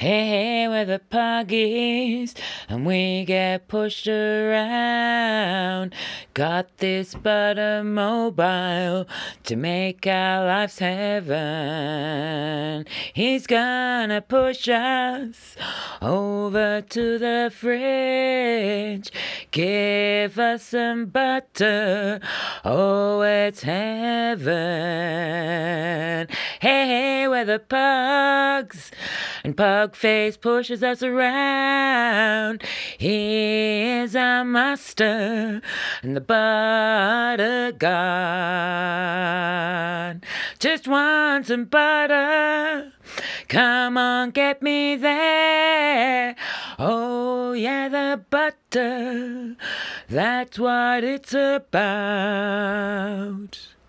Hey, we're the Puggies, and we get pushed around. Got this butter mobile to make our lives heaven. He's gonna push us over to the fridge. Give us some butter, oh, it's heaven. Hey, we're the Pugs, and Pugface pushes us around. He is our master and the butter god. Just want some butter, come on, get me there. Oh yeah, the butter, that's what it's about.